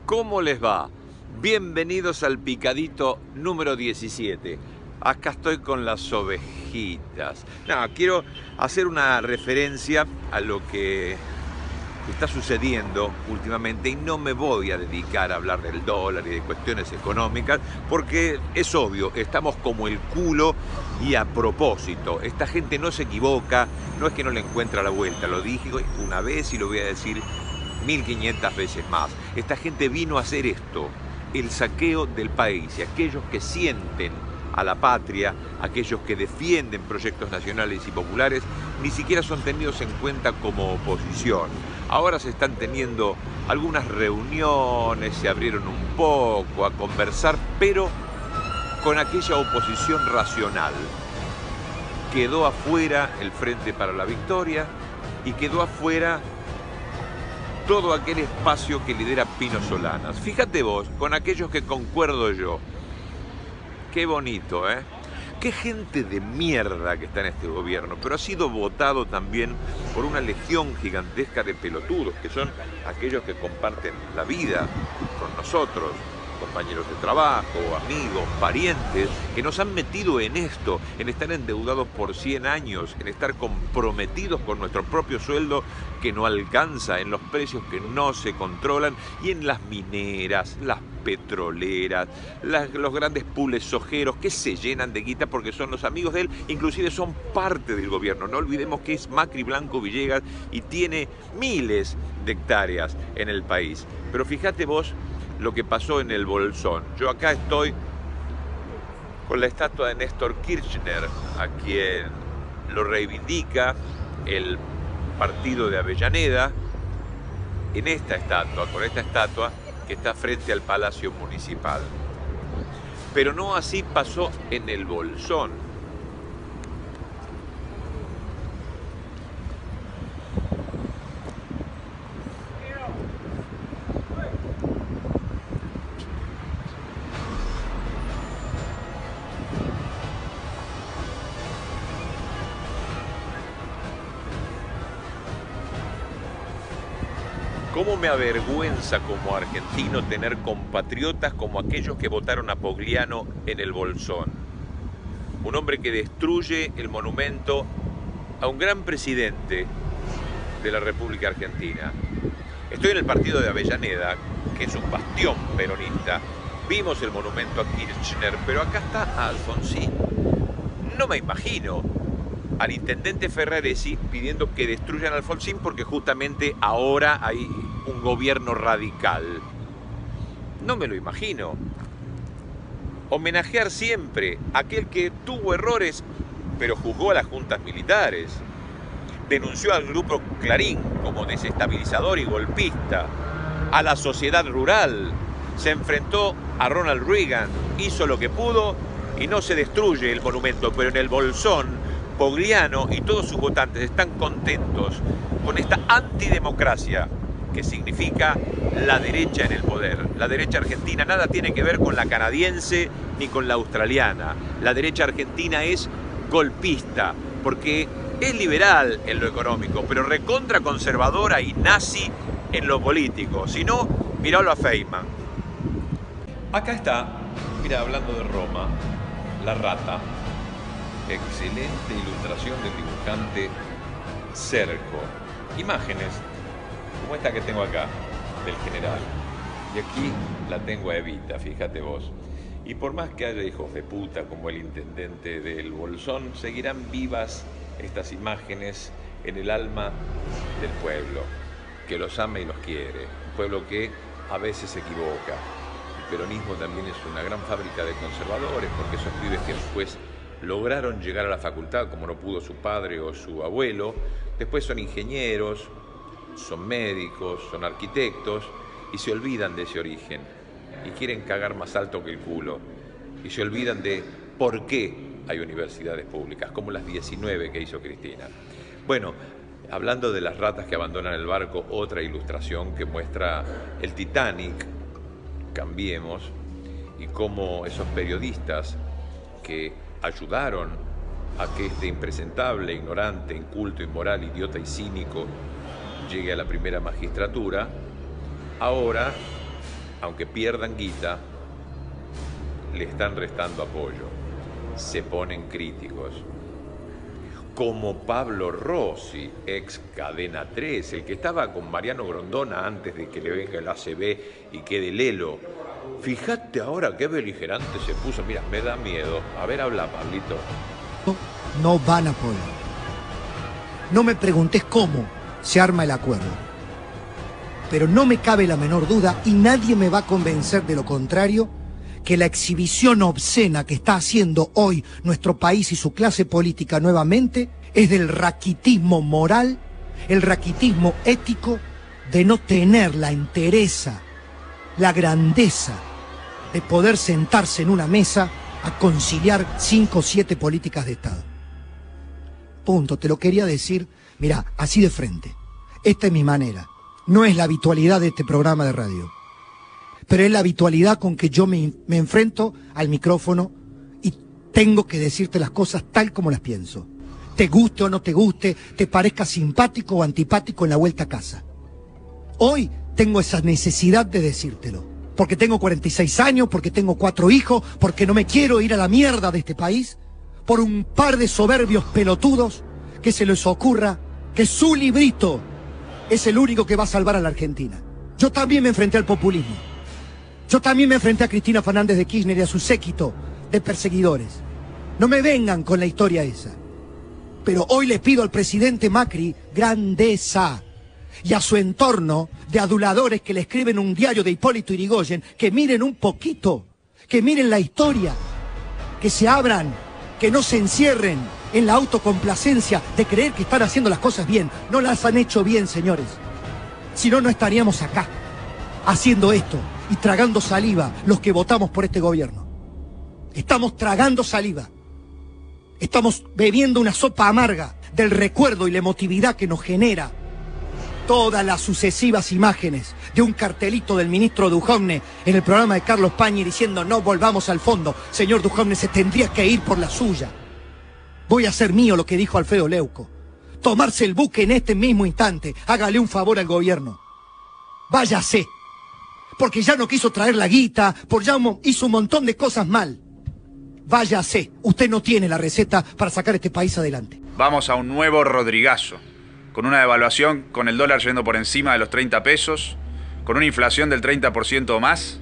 ¿Cómo les va? Bienvenidos al picadito número 17. Acá estoy con las ovejitas. No, quiero hacer una referencia a lo que está sucediendo últimamente y no me voy a dedicar a hablar del dólar y de cuestiones económicas porque es obvio, estamos como el culo y a propósito. Esta gente no se equivoca, no es que no le encuentra la vuelta, lo dije una vez y lo voy a decir 1500 veces más. Esta gente vino a hacer esto, el saqueo del país, y aquellos que sienten a la patria, aquellos que defienden proyectos nacionales y populares, ni siquiera son tenidos en cuenta como oposición. Ahora se están teniendo algunas reuniones, se abrieron un poco a conversar, pero con aquella oposición racional. Quedó afuera el Frente para la Victoria y quedó afuera todo aquel espacio que lidera Pino Solanas. Fíjate vos, con aquellos que concuerdo yo. Qué bonito, ¿eh? Qué gente de mierda que está en este gobierno, pero ha sido votado también por una legión gigantesca de pelotudos, que son aquellos que comparten la vida con nosotros, compañeros de trabajo, amigos, parientes, que nos han metido en esto, en estar endeudados por 100 años, en estar comprometidos con nuestro propio sueldo que no alcanza, en los precios que no se controlan y en las mineras, las petroleras, los grandes pools sojeros que se llenan de guita porque son los amigos de él, inclusive son parte del gobierno. No olvidemos que es Macri Blanco Villegas y tiene miles de hectáreas en el país. Pero fíjate vos lo que pasó en el Bolsón. Yo acá estoy con la estatua de Néstor Kirchner, a quien lo reivindica el partido de Avellaneda, en esta estatua, con esta estatua que está frente al Palacio Municipal. Pero no así pasó en el Bolsón. ¿Cómo me avergüenza como argentino tener compatriotas como aquellos que votaron a Pogliano en el Bolsón? Un hombre que destruye el monumento a un gran presidente de la República Argentina. Estoy en el partido de Avellaneda, que es un bastión peronista. Vimos el monumento a Kirchner, pero acá está Alfonsín. No me imagino al intendente Ferraresi pidiendo que destruyan a Alfonsín porque justamente ahora hay un gobierno radical. No me lo imagino. Homenajear siempre a aquel que tuvo errores, pero juzgó a las juntas militares. Denunció al grupo Clarín como desestabilizador y golpista. A la sociedad rural. Se enfrentó a Ronald Reagan. Hizo lo que pudo y no se destruye el monumento, pero en el Bolsón Pogliano y todos sus votantes están contentos con esta antidemocracia que significa la derecha en el poder. La derecha argentina nada tiene que ver con la canadiense ni con la australiana. La derecha argentina es golpista porque es liberal en lo económico, pero recontra conservadora y nazi en lo político. Si no, miralo a Feynman. Acá está, mira, hablando de Roma, la rata. Excelente ilustración del dibujante Cerco. Imágenes como esta que tengo acá, del general. Y aquí la tengo a Evita, fíjate vos. Y por más que haya hijos de puta como el intendente del Bolsón, seguirán vivas estas imágenes en el alma del pueblo, que los ama y los quiere. Un pueblo que a veces se equivoca. El peronismo también es una gran fábrica de conservadores, porque esos pibes que después lograron llegar a la facultad como no pudo su padre o su abuelo, después son ingenieros, son médicos, son arquitectos y se olvidan de ese origen y quieren cagar más alto que el culo y se olvidan de por qué hay universidades públicas, como las 19 que hizo Cristina. Bueno, hablando de las ratas que abandonan el barco, otra ilustración que muestra el Titanic, Cambiemos, y cómo esos periodistas que ayudaron a que este impresentable, ignorante, inculto, inmoral, idiota y cínico llegue a la primera magistratura, ahora aunque pierdan guita, le están restando apoyo, se ponen críticos. Como Pablo Rossi, ex Cadena 3, el que estaba con Mariano Grondona antes de que le venga el ACB y quede Lelo. Fíjate ahora qué beligerante se puso. Mira, me da miedo. A ver, habla, Pablito. No van a poder. No me preguntes cómo se arma el acuerdo. Pero no me cabe la menor duda, y nadie me va a convencer de lo contrario, que la exhibición obscena que está haciendo hoy nuestro país y su clase política nuevamente es del raquitismo moral, el raquitismo ético de no tener la entereza, la grandeza de poder sentarse en una mesa a conciliar 5 o 7 políticas de Estado. Punto, te lo quería decir, mirá, así de frente. Esta es mi manera, no es la habitualidad de este programa de radio, pero es la habitualidad con que yo me enfrento al micrófono y tengo que decirte las cosas tal como las pienso. Te guste o no te guste, te parezca simpático o antipático en la vuelta a casa. Hoy tengo esa necesidad de decírtelo, porque tengo 46 años, porque tengo 4 hijos, porque no me quiero ir a la mierda de este país, por un par de soberbios pelotudos que se les ocurra que su librito es el único que va a salvar a la Argentina. Yo también me enfrenté al populismo. Yo también me enfrenté a Cristina Fernández de Kirchner y a su séquito de perseguidores. No me vengan con la historia esa. Pero hoy le pido al presidente Macri grandeza y a su entorno de aduladores que le escriben un diario de Hipólito Yrigoyen que miren un poquito, que miren la historia, que se abran, que no se encierren en la autocomplacencia de creer que están haciendo las cosas bien. No las han hecho bien, señores. Si no, no estaríamos acá haciendo esto y tragando saliva los que votamos por este gobierno. Estamos tragando saliva. Estamos bebiendo una sopa amarga del recuerdo y la emotividad que nos genera todas las sucesivas imágenes de un cartelito del ministro Dujovne en el programa de Carlos Pañi diciendo no volvamos al fondo. Señor Dujovne, se tendría que ir por la suya. Voy a hacer mío lo que dijo Alfredo Leuco. Tomarse el buque en este mismo instante. Hágale un favor al gobierno. Váyase. Porque ya no quiso traer la guita, porque ya hizo un montón de cosas mal. Váyase. Usted no tiene la receta para sacar este país adelante. Vamos a un nuevo Rodrigazo, con una devaluación, con el dólar yendo por encima de los 30 pesos, con una inflación del 30% o más,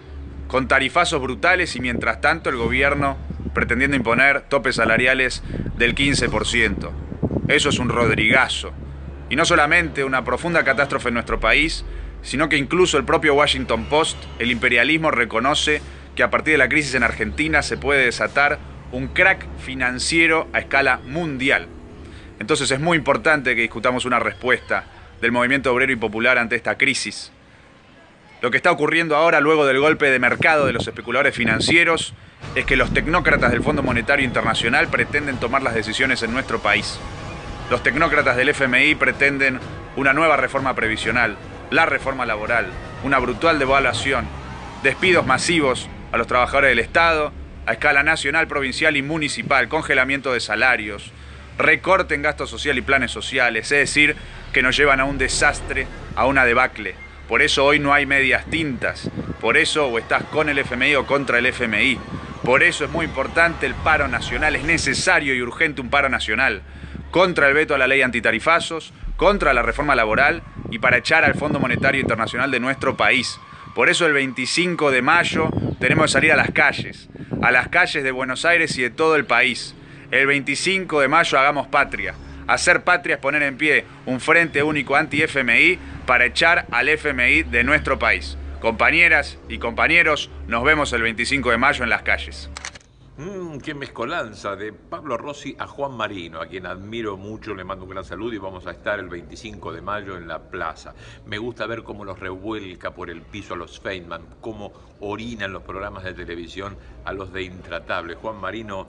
con tarifazos brutales y mientras tanto el gobierno pretendiendo imponer topes salariales del 15%. Eso es un Rodrigazo. Y no solamente una profunda catástrofe en nuestro país, sino que incluso el propio Washington Post, el imperialismo, reconoce que a partir de la crisis en Argentina se puede desatar un crack financiero a escala mundial. Entonces es muy importante que discutamos una respuesta del movimiento obrero y popular ante esta crisis. Lo que está ocurriendo ahora, luego del golpe de mercado de los especuladores financieros, es que los tecnócratas del Fondo Monetario Internacional pretenden tomar las decisiones en nuestro país. Los tecnócratas del FMI pretenden una nueva reforma previsional, la reforma laboral, una brutal devaluación, despidos masivos a los trabajadores del Estado, a escala nacional, provincial y municipal, congelamiento de salarios, recorte en gasto social y planes sociales, es decir, que nos llevan a un desastre, a una debacle. Por eso hoy no hay medias tintas, por eso o estás con el FMI o contra el FMI. Por eso es muy importante el paro nacional, es necesario y urgente un paro nacional contra el veto a la ley antitarifazos, contra la reforma laboral y para echar al Fondo Monetario Internacional de nuestro país. Por eso el 25 de mayo tenemos que salir a las calles de Buenos Aires y de todo el país. El 25 de mayo hagamos patria. Hacer patria es poner en pie un frente único anti-FMI para echar al FMI de nuestro país. Compañeras y compañeros, nos vemos el 25 de mayo en las calles. Qué mezcolanza de Pablo Rossi a Juan Marino, a quien admiro mucho, le mando un gran saludo y vamos a estar el 25 de mayo en la plaza. Me gusta ver cómo los revuelca por el piso a los Feynman, cómo orinan los programas de televisión a los de Intratable. Juan Marino,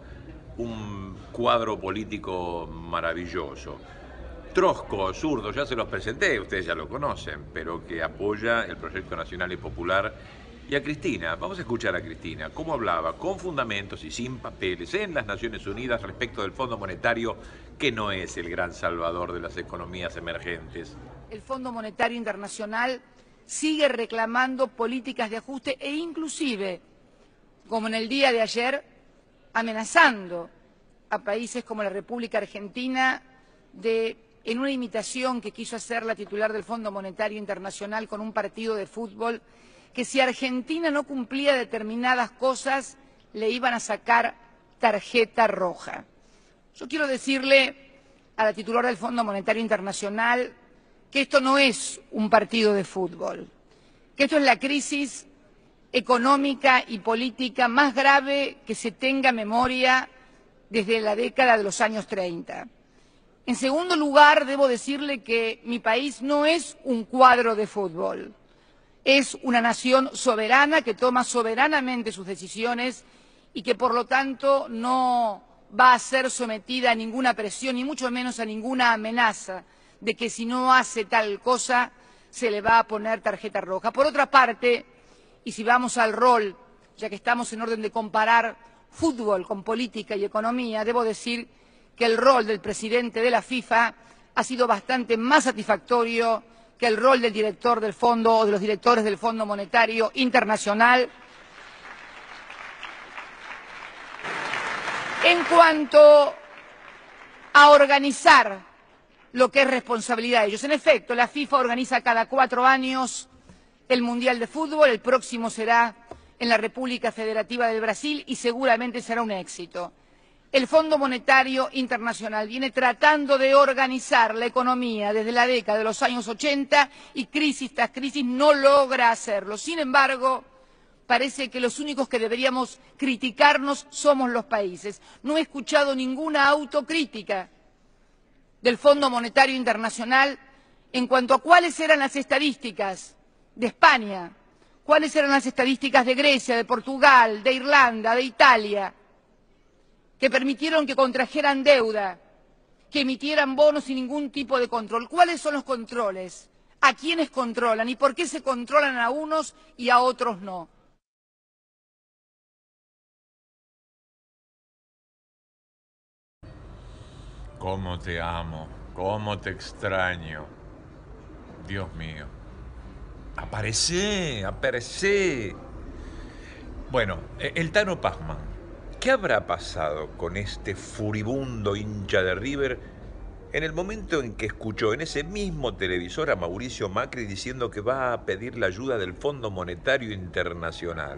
un cuadro político maravilloso. Trosco, zurdo, ya se los presenté, ustedes ya lo conocen, pero que apoya el proyecto nacional y popular. Y a Cristina, vamos a escuchar a Cristina, cómo hablaba con fundamentos y sin papeles en las Naciones Unidas respecto del Fondo Monetario, que no es el gran salvador de las economías emergentes. El Fondo Monetario Internacional sigue reclamando políticas de ajuste e inclusive, como en el día de ayer, amenazando a países como la República Argentina en una imitación que quiso hacer la titular del Fondo Monetario Internacional con un partido de fútbol, que si Argentina no cumplía determinadas cosas, le iban a sacar tarjeta roja. Yo quiero decirle a la titular del Fondo Monetario Internacional que esto no es un partido de fútbol, que esto es la crisis económica y política más grave que se tenga memoria desde la década de los años 30. En segundo lugar, debo decirle que mi país no es un cuadro de fútbol. Es una nación soberana que toma soberanamente sus decisiones y que, por lo tanto, no va a ser sometida a ninguna presión, ni mucho menos a ninguna amenaza de que si no hace tal cosa se le va a poner tarjeta roja. Por otra parte, y si vamos al rol, ya que estamos en orden de comparar fútbol con política y economía, debo decir que el rol del presidente de la FIFA ha sido bastante más satisfactorio que el rol del director del fondo o de los directores del Fondo Monetario Internacional. En cuanto a organizar lo que es responsabilidad de ellos. En efecto, la FIFA organiza cada 4 años el Mundial de Fútbol, el próximo será en la República Federativa del Brasil y seguramente será un éxito. El Fondo Monetario Internacional viene tratando de organizar la economía desde la década de los años 80 y crisis tras crisis no logra hacerlo. Sin embargo, parece que los únicos que deberíamos criticarnos somos los países. No he escuchado ninguna autocrítica del Fondo Monetario Internacional en cuanto a cuáles eran las estadísticas de España, cuáles eran las estadísticas de Grecia, de Portugal, de Irlanda, de Italia, que permitieron que contrajeran deuda, que emitieran bonos sin ningún tipo de control. ¿Cuáles son los controles? ¿A quiénes controlan? ¿Y por qué se controlan a unos y a otros no? Cómo te amo, cómo te extraño. Dios mío. Aparecé, aparecé. Bueno, el Tano Pazman, ¿qué habrá pasado con este furibundo hincha de River en el momento en que escuchó en ese mismo televisor a Mauricio Macri diciendo que va a pedir la ayuda del Fondo Monetario Internacional?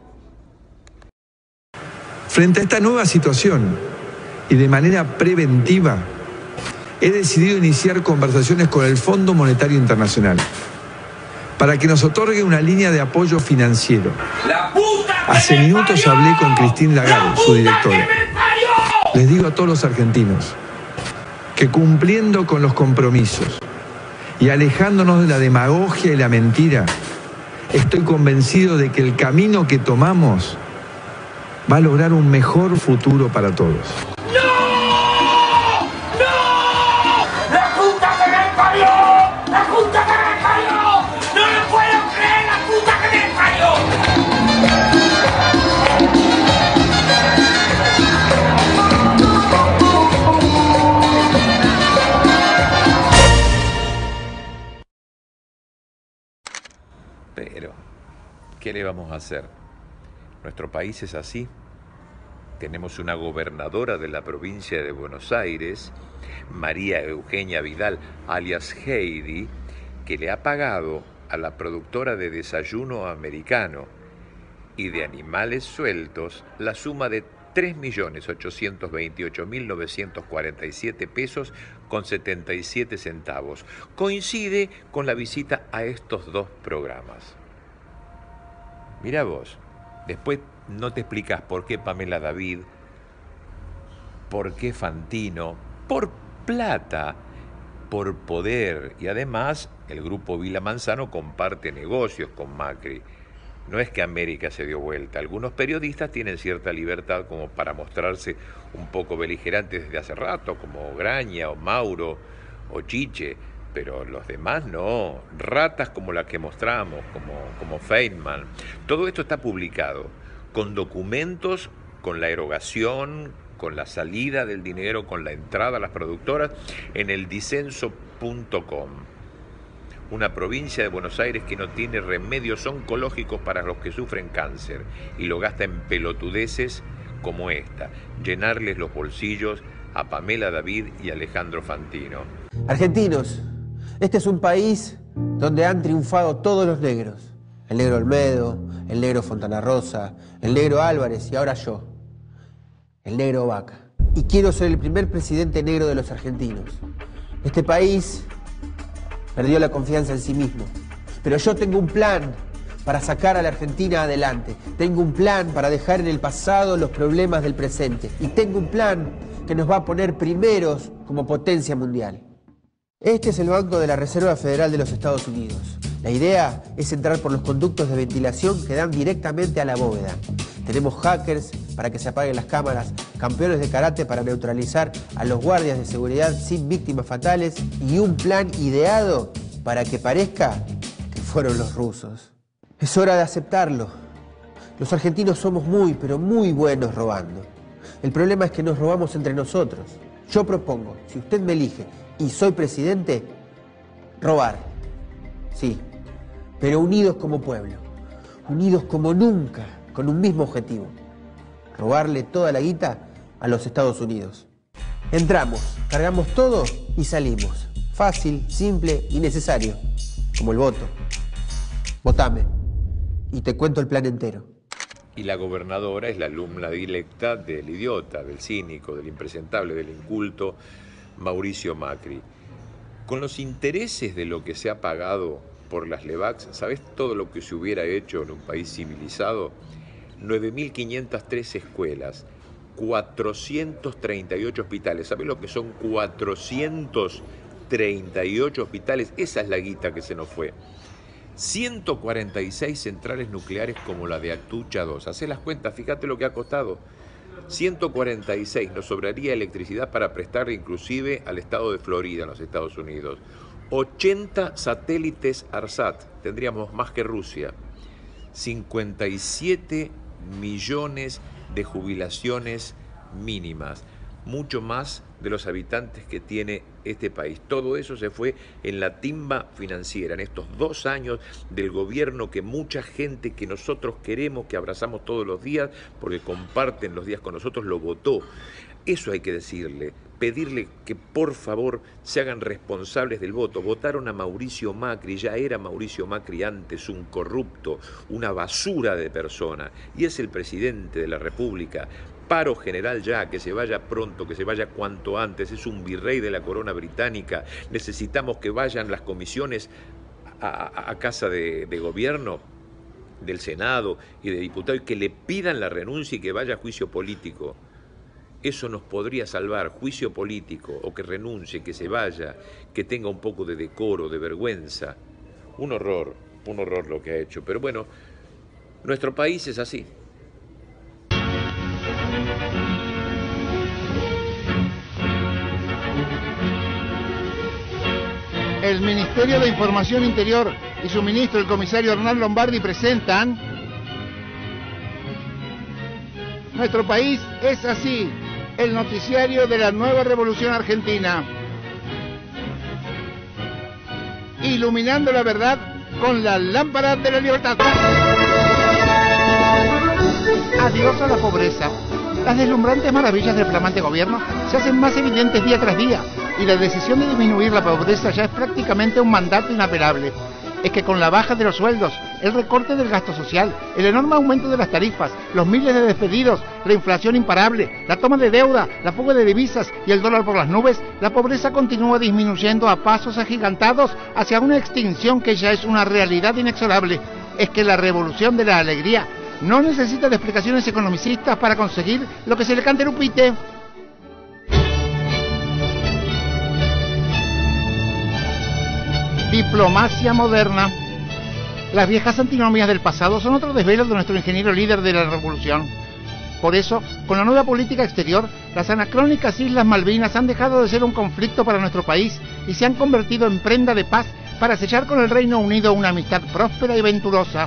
Frente a esta nueva situación y de manera preventiva, he decidido iniciar conversaciones con el Fondo Monetario Internacional para que nos otorgue una línea de apoyo financiero. Hace minutos hablé con Christine Lagarde, su directora. Les digo a todos los argentinos que cumpliendo con los compromisos y alejándonos de la demagogia y la mentira, estoy convencido de que el camino que tomamos va a lograr un mejor futuro para todos. Pero, ¿qué le vamos a hacer? Nuestro país es así. Tenemos una gobernadora de la provincia de Buenos Aires, María Eugenia Vidal, alias Heidi, que le ha pagado a la productora de Desayuno Americano y de Animales Sueltos la suma de 3.828.947 pesos con 77 centavos. Coincide con la visita a estos dos programas. Mirá vos, después no te explicas por qué Pamela David, por qué Fantino, por plata, por poder, y además el grupo Vila Manzano comparte negocios con Macri. No es que América se dio vuelta. Algunos periodistas tienen cierta libertad como para mostrarse un poco beligerantes desde hace rato, como Graña o Mauro o Chiche, pero los demás no. Ratas como las que mostramos, como Feynman. Todo esto está publicado, con documentos, con la erogación, con la salida del dinero, con la entrada a las productoras, en el disenso.com. una provincia de Buenos Aires que no tiene remedios oncológicos para los que sufren cáncer y lo gasta en pelotudeces como esta, llenarles los bolsillos a Pamela David y Alejandro Fantino. Argentinos, este es un país donde han triunfado todos los negros. El negro Olmedo, el negro Fontana Rosa, el negro Álvarez y ahora yo, el negro Vaca. Y quiero ser el primer presidente negro de los argentinos. Este país perdió la confianza en sí mismo, pero yo tengo un plan para sacar a la Argentina adelante. Tengo un plan para dejar en el pasado los problemas del presente. Y tengo un plan que nos va a poner primeros como potencia mundial. Este es el Banco de la Reserva Federal de los Estados Unidos. La idea es entrar por los conductos de ventilación que dan directamente a la bóveda. Tenemos hackers para que se apaguen las cámaras, campeones de karate para neutralizar a los guardias de seguridad sin víctimas fatales y un plan ideado para que parezca que fueron los rusos. Es hora de aceptarlo. Los argentinos somos muy, pero muy buenos robando. El problema es que nos robamos entre nosotros. Yo propongo, si usted me elige y soy presidente, robar. Sí, pero unidos como pueblo. Unidos como nunca, con un mismo objetivo. Robarle toda la guita a los Estados Unidos. Entramos, cargamos todo y salimos. Fácil, simple y necesario. Como el voto. Votame. Y te cuento el plan entero. Y la gobernadora es la alumna directa del idiota, del cínico, del impresentable, del inculto Mauricio Macri. Con los intereses de lo que se ha pagado por las LEVAX, ¿sabés todo lo que se hubiera hecho en un país civilizado? 9.503 escuelas, 438 hospitales. ¿Sabés lo que son 438 hospitales? Esa es la guita que se nos fue. 146 centrales nucleares como la de Atucha 2. Hacé las cuentas, fíjate lo que ha costado. 146, nos sobraría electricidad para prestar inclusive al estado de Florida en los Estados Unidos. 80 satélites ARSAT, tendríamos más que Rusia. 57 millones de jubilaciones mínimas, mucho más de los habitantes que tiene este país. Todo eso se fue en la timba financiera, en estos 2 años del gobierno que mucha gente que nosotros queremos, que abrazamos todos los días, porque comparten los días con nosotros, lo votó. Eso hay que decirle, pedirle que por favor se hagan responsables del voto. Votaron a Mauricio Macri, ya era Mauricio Macri antes, un corrupto, una basura de persona, y es el presidente de la República. Paro general ya, que se vaya pronto, que se vaya cuanto antes, es un virrey de la corona británica. Necesitamos que vayan las comisiones a casa de gobierno, del Senado y de diputados, y que le pidan la renuncia y que vaya a juicio político. Eso nos podría salvar, juicio político, o que renuncie, que se vaya, que tenga un poco de decoro, de vergüenza. Un horror lo que ha hecho. Pero bueno, nuestro país es así. El Ministerio de Información Interior y su ministro, el comisario Hernán Lombardi, presentan... Nuestro país es así, el noticiario de la nueva revolución argentina. Iluminando la verdad con la lámpara de la libertad. Adiós a la pobreza. Las deslumbrantes maravillas del flamante gobierno se hacen más evidentes día tras día, y la decisión de disminuir la pobreza ya es prácticamente un mandato inapelable. Es que con la baja de los sueldos, el recorte del gasto social, el enorme aumento de las tarifas, los miles de despedidos, la inflación imparable, la toma de deuda, la fuga de divisas y el dólar por las nubes, la pobreza continúa disminuyendo a pasos agigantados hacia una extinción que ya es una realidad inexorable. Es que la revolución de la alegría no necesita de explicaciones economicistas para conseguir lo que se le cante el upite. Diplomacia moderna. Las viejas antinomias del pasado son otro desvelo de nuestro ingeniero líder de la revolución. Por eso, con la nueva política exterior, las anacrónicas Islas Malvinas han dejado de ser un conflicto para nuestro país y se han convertido en prenda de paz para sellar con el Reino Unido una amistad próspera y venturosa.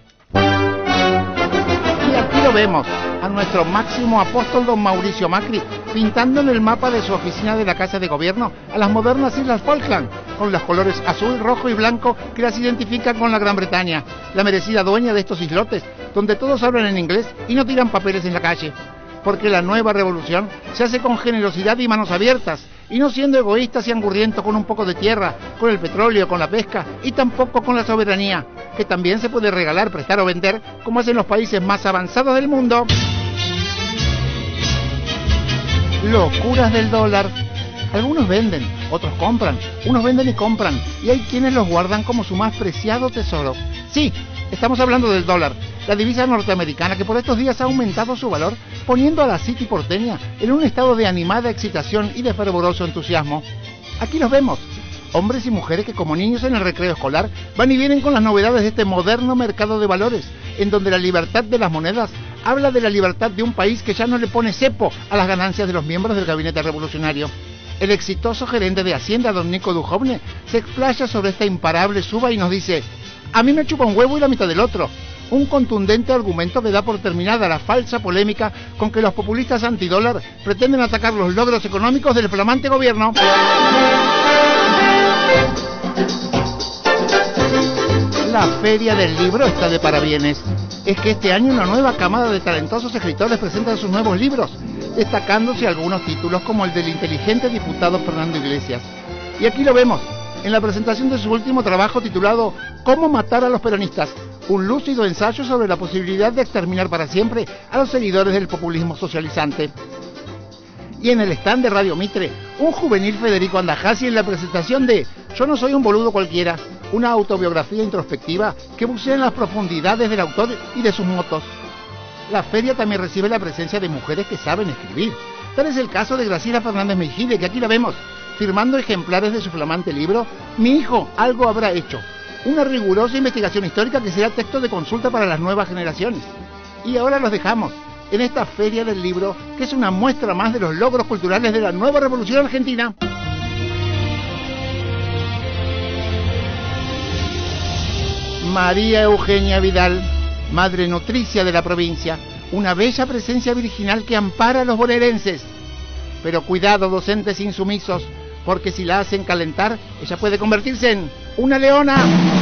Y aquí lo vemos, a nuestro máximo apóstol don Mauricio Macri, pintando en el mapa de su oficina de la Casa de Gobierno a las modernas Islas Falkland, con los colores azul, rojo y blanco que las identifican con la Gran Bretaña, la merecida dueña de estos islotes, donde todos hablan en inglés y no tiran papeles en la calle. Porque la nueva revolución se hace con generosidad y manos abiertas, y no siendo egoístas y angurrientos con un poco de tierra, con el petróleo, con la pesca, y tampoco con la soberanía, que también se puede regalar, prestar o vender, como hacen los países más avanzados del mundo. Locuras del dólar. Algunos venden, otros compran, unos venden y compran, y hay quienes los guardan como su más preciado tesoro. Sí, estamos hablando del dólar, la divisa norteamericana que por estos días ha aumentado su valor, poniendo a la City porteña en un estado de animada excitación y de fervoroso entusiasmo. Aquí los vemos, hombres y mujeres que como niños en el recreo escolar van y vienen con las novedades de este moderno mercado de valores, en donde la libertad de las monedas habla de la libertad de un país que ya no le pone cepo a las ganancias de los miembros del gabinete revolucionario. El exitoso gerente de Hacienda, don Nico Dujovne, se explaya sobre esta imparable suba y nos dice: a mí me chupa un huevo y la mitad del otro. Un contundente argumento que da por terminada la falsa polémica con que los populistas antidólar pretenden atacar los logros económicos del flamante gobierno. La Feria del Libro está de parabienes. Es que este año una nueva camada de talentosos escritores presentan sus nuevos libros, destacándose algunos títulos como el del inteligente diputado Fernando Iglesias. Y aquí lo vemos, en la presentación de su último trabajo titulado ¿Cómo matar a los peronistas?, un lúcido ensayo sobre la posibilidad de exterminar para siempre a los seguidores del populismo socializante. Y en el stand de Radio Mitre, un juvenil Federico Andajasi en la presentación de Yo no soy un boludo cualquiera, una autobiografía introspectiva que bucea en las profundidades del autor y de sus motos. La feria también recibe la presencia de mujeres que saben escribir. Tal es el caso de Graciela Fernández Mejide, que aquí la vemos, firmando ejemplares de su flamante libro Mi hijo algo habrá hecho, una rigurosa investigación histórica que será texto de consulta para las nuevas generaciones. Y ahora los dejamos en esta Feria del Libro, que es una muestra más de los logros culturales de la nueva Revolución Argentina. María Eugenia Vidal, madre nutricia de la provincia, una bella presencia virginal que ampara a los bonaerenses. Pero cuidado, docentes insumisos, porque si la hacen calentar, ella puede convertirse en una leona.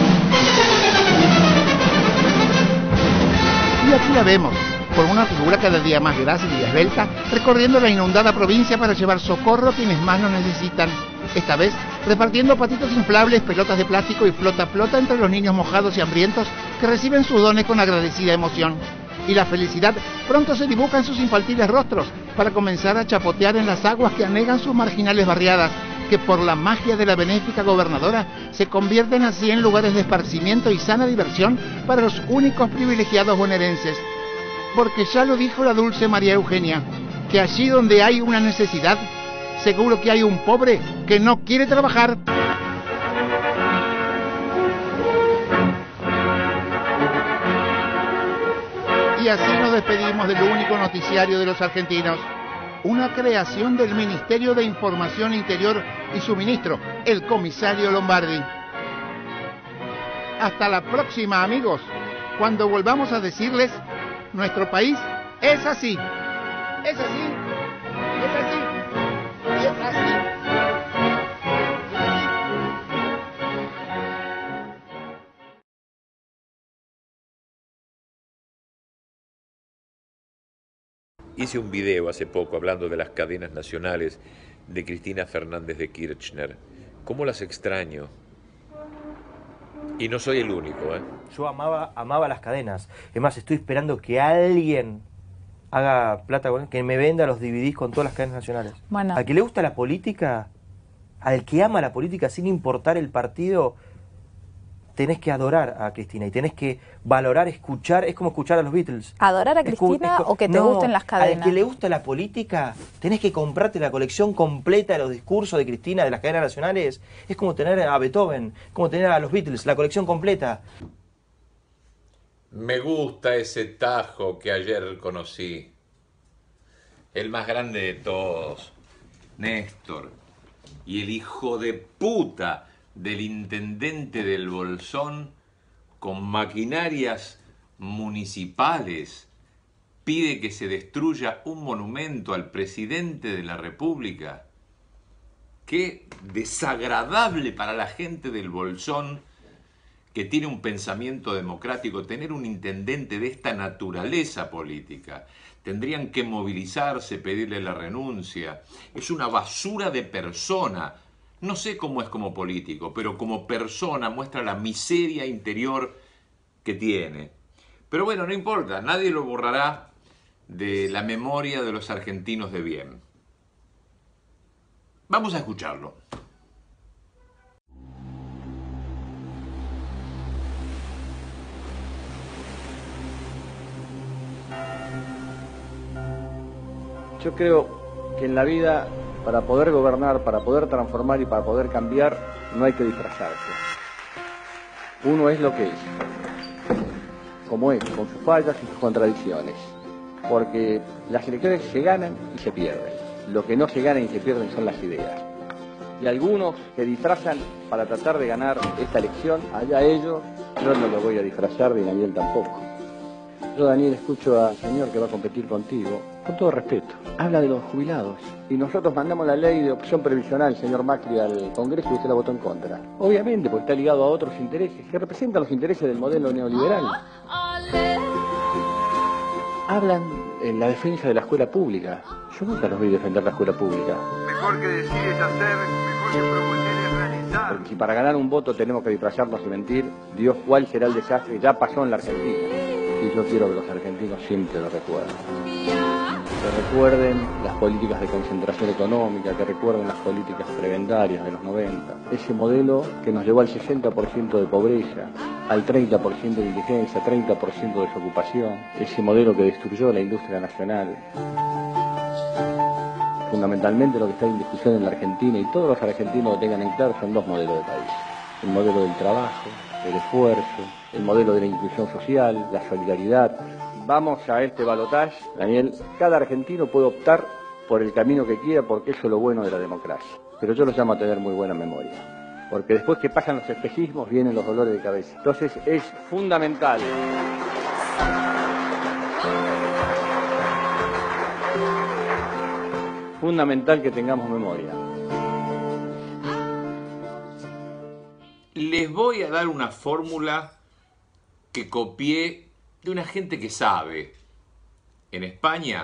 Y aquí la vemos, con una figura cada día más grácil y esbelta, recorriendo la inundada provincia para llevar socorro a quienes más lo necesitan. Esta vez, repartiendo patitos inflables, pelotas de plástico y flota entre los niños mojados y hambrientos que reciben sus dones con agradecida emoción. Y la felicidad pronto se dibuja en sus infantiles rostros para comenzar a chapotear en las aguas que anegan sus marginales barriadas, que por la magia de la benéfica gobernadora se convierten así en lugares de esparcimiento y sana diversión para los únicos privilegiados bonaerenses. Porque ya lo dijo la dulce María Eugenia, que allí donde hay una necesidad, seguro que hay un pobre que no quiere trabajar. Y así nos despedimos del único noticiario de los argentinos, una creación del Ministerio de Información Interior y su ministro, el comisario Lombardi. Hasta la próxima, amigos, cuando volvamos a decirles, nuestro país es así, es así, es así, es así. Hice un video hace poco hablando de las cadenas nacionales de Cristina Fernández de Kirchner. ¿Cómo las extraño? Y no soy el único, ¿eh? Yo amaba las cadenas. Es más, estoy esperando que alguien haga plata con él, que me venda los DVDs con todas las cadenas nacionales. Bueno. Al que le gusta la política, al que ama la política sin importar el partido, tenés que adorar a Cristina y tenés que valorar, escuchar, es como escuchar a los Beatles. ¿Adorar a Cristina o que te gusten las cadenas? Al que le gusta la política, tenés que comprarte la colección completa de los discursos de Cristina de las cadenas nacionales. Es como tener a Beethoven, como tener a los Beatles, la colección completa. Me gusta ese Tajo que ayer conocí. El más grande de todos, Néstor. Y el hijo de puta del intendente del Bolsón, con maquinarias municipales, pide que se destruya un monumento al presidente de la República. qué desagradable para la gente del Bolsón, que tiene un pensamiento democrático, tener un intendente de esta naturaleza política. Tendrían que movilizarse, pedirle la renuncia. Es una basura de persona. No sé cómo es como político, pero como persona muestra la miseria interior que tiene. Pero bueno, no importa, nadie lo borrará de la memoria de los argentinos de bien. Vamos a escucharlo. Yo creo que en la vida, para poder gobernar, para poder transformar y para poder cambiar, no hay que disfrazarse. Uno es lo que es, como es, con sus fallas y sus contradicciones. Porque las elecciones se ganan y se pierden. Lo que no se gana y se pierden son las ideas. Y algunos se disfrazan para tratar de ganar esta elección, allá ellos, yo no lo voy a disfrazar, ni Daniel tampoco. Yo, Daniel, escucho al señor que va a competir contigo, con todo respeto. Habla de los jubilados. Y nosotros mandamos la ley de opción previsional, señor Macri, al Congreso y usted la votó en contra. Obviamente, porque está ligado a otros intereses, que representan los intereses del modelo neoliberal. Hablan en la defensa de la escuela pública. Yo nunca los vi defender la escuela pública. Mejor que decir es hacer, mejor que prometer es realizar. Porque si para ganar un voto tenemos que disfrazarnos y mentir, Dios, ¿cuál será el desastre? Ya pasó en la Argentina. Y yo quiero que los argentinos siempre lo recuerden. Que recuerden las políticas de concentración económica, que recuerden las políticas prebendarias de los 90. Ese modelo que nos llevó al 60% de pobreza, al 30% de indigencia, 30% de desocupación. Ese modelo que destruyó la industria nacional. Fundamentalmente lo que está en discusión en la Argentina, y todos los argentinos lo tengan en claro, son dos modelos de país. El modelo del trabajo, el esfuerzo, el modelo de la inclusión social, la solidaridad. Vamos a este balotaje, Daniel. Cada argentino puede optar por el camino que quiera, porque eso es lo bueno de la democracia. Pero yo los llamo a tener muy buena memoria, porque después que pasan los espejismos vienen los dolores de cabeza. Entonces es fundamental. Fundamental que tengamos memoria. Les voy a dar una fórmula que copié de una gente que sabe en España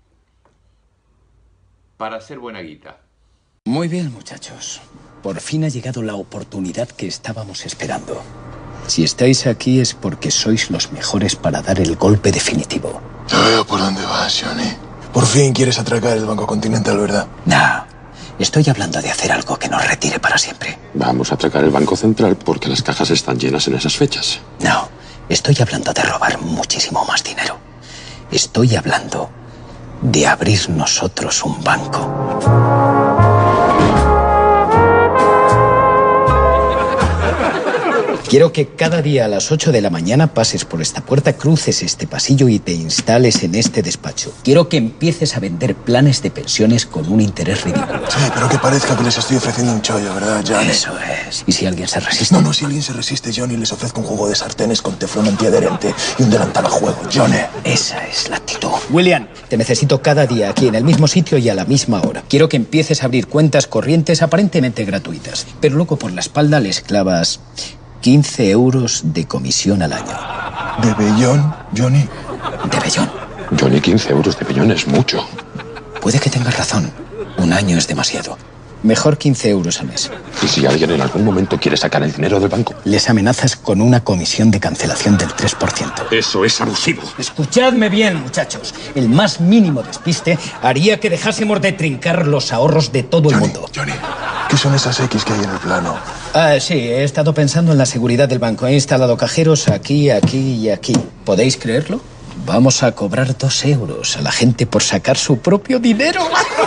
para hacer buena guita. Muy bien, muchachos. Por fin ha llegado la oportunidad que estábamos esperando. Si estáis aquí es porque sois los mejores para dar el golpe definitivo. Ya veo por dónde vas, Johnny. Por fin quieres atracar el Banco Continental, ¿verdad? No. Estoy hablando de hacer algo que nos retire para siempre. Vamos a atracar el Banco Central porque las cajas están llenas en esas fechas. No, estoy hablando de robar muchísimo más dinero. Estoy hablando de abrir nosotros un banco. Quiero que cada día a las 8 de la mañana pases por esta puerta, cruces este pasillo y te instales en este despacho. Quiero que empieces a vender planes de pensiones con un interés ridículo. Sí, pero que parezca que les estoy ofreciendo un chollo, ¿verdad, Johnny? Eso es. ¿Y si alguien se resiste? No, si alguien se resiste, Johnny, les ofrezco un juego de sartenes con teflón antiadherente y un delantal a juego, Johnny. Esa es la actitud. William, te necesito cada día aquí en el mismo sitio y a la misma hora. Quiero que empieces a abrir cuentas corrientes aparentemente gratuitas, pero luego por la espalda les clavas 15 euros de comisión al año. ¿De bellón, Johnny? ¿De bellón? Johnny, 15 euros de bellón es mucho. Puede que tengas razón. Un año es demasiado. Mejor 15 euros al mes. ¿Y si alguien en algún momento quiere sacar el dinero del banco? Les amenazas con una comisión de cancelación del 3%. Eso es abusivo. Escuchadme bien, muchachos. El más mínimo despiste haría que dejásemos de trincar los ahorros de todo el mundo. Johnny, ¿qué son esas X que hay en el plano? Sí, he estado pensando en la seguridad del banco. He instalado cajeros aquí, aquí y aquí. ¿Podéis creerlo? Vamos a cobrar 2 euros a la gente por sacar su propio dinero.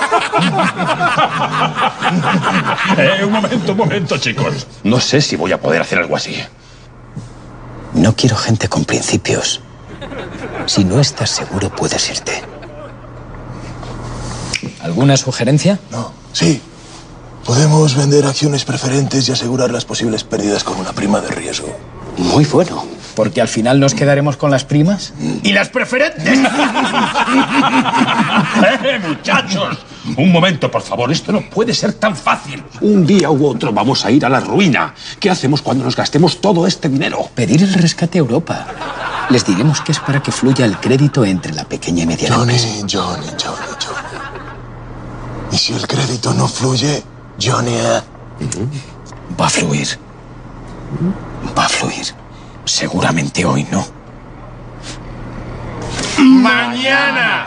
Un momento, chicos. No sé si voy a poder hacer algo así. No quiero gente con principios. Si no estás seguro, puedes irte. ¿Alguna sugerencia? No, sí. Podemos vender acciones preferentes y asegurar las posibles pérdidas con una prima de riesgo. Muy bueno. Porque al final nos quedaremos con las primas y las preferentes. ¡Muchachos! Un momento, por favor. Esto no puede ser tan fácil. Un día u otro vamos a ir a la ruina. ¿Qué hacemos cuando nos gastemos todo este dinero? Pedir el rescate a Europa. Les diremos que es para que fluya el crédito entre la pequeña y mediana empresa. Johnny. ¿Y si el crédito no fluye, Johnny? Va a fluir. Va a fluir. Seguramente hoy no. ¡Mañana!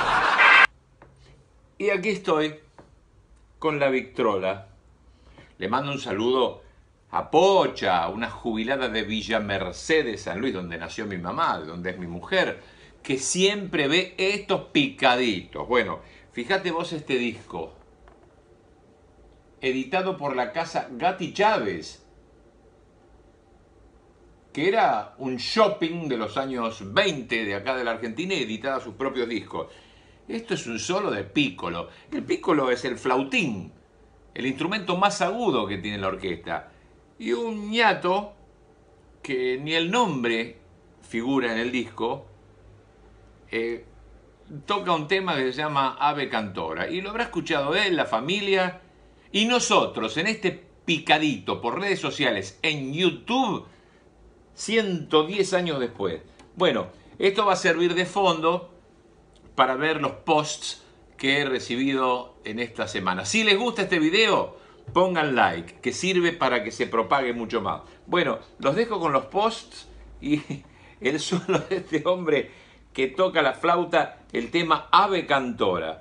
Y aquí estoy con la Victrola. Le mando un saludo a Pocha, una jubilada de Villa Merced de San Luis, donde nació mi mamá, de donde es mi mujer, que siempre ve estos picaditos. Bueno, fíjate vos este disco, editado por la casa Gatti Chávez, que era un shopping de los años 20 de acá de la Argentina y editaba sus propios discos. Esto es un solo de pícolo. El pícolo es el flautín, el instrumento más agudo que tiene la orquesta. Y un ñato, que ni el nombre figura en el disco, toca un tema que se llama Ave Cantora. Y lo habrá escuchado él, la familia, y nosotros en este picadito por redes sociales, en YouTube, 110 años después. Bueno, esto va a servir de fondo para ver los posts que he recibido en esta semana. Si les gusta este video, pongan like, que sirve para que se propague mucho más. Bueno, los dejo con los posts y el solo de este hombre que toca la flauta, el tema Ave Cantora.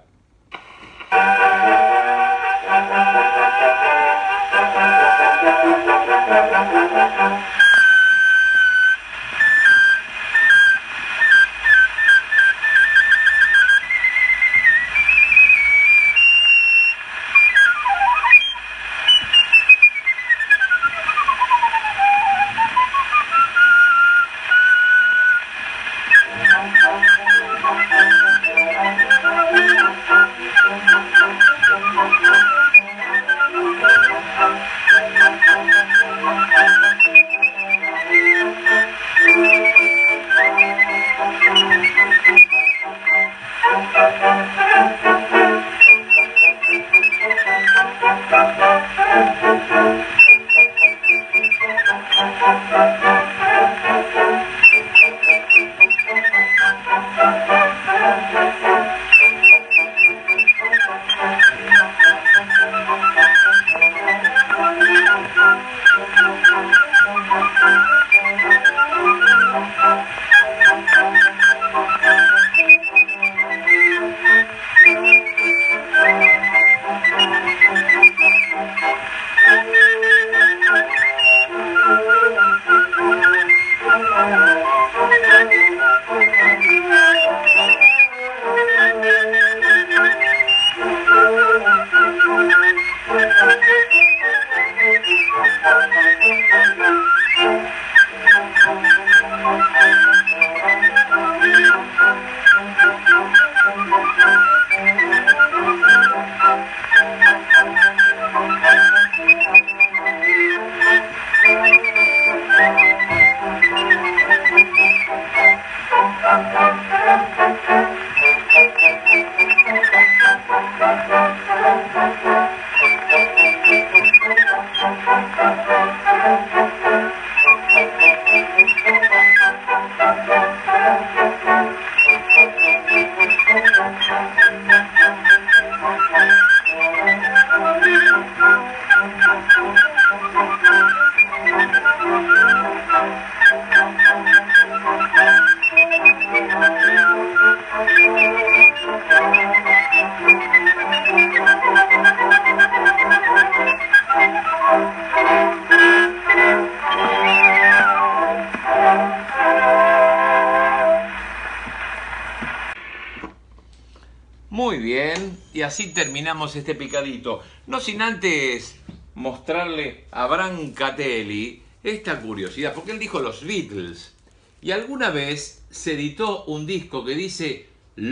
Muy bien, y así terminamos este picadito. No sin antes mostrarle a Brancatelli esta curiosidad, porque él dijo los Beatles. Y alguna vez se editó un disco que dice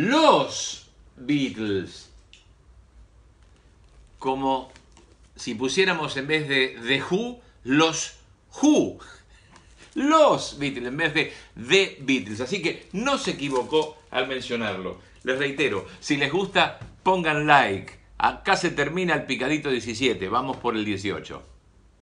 los Beatles. Como si pusiéramos en vez de The Who, los Who. Los Beatles en vez de The Beatles. Así que no se equivocó al mencionarlo. Les reitero, si les gusta, pongan like. Acá se termina el picadito 17, vamos por el 18.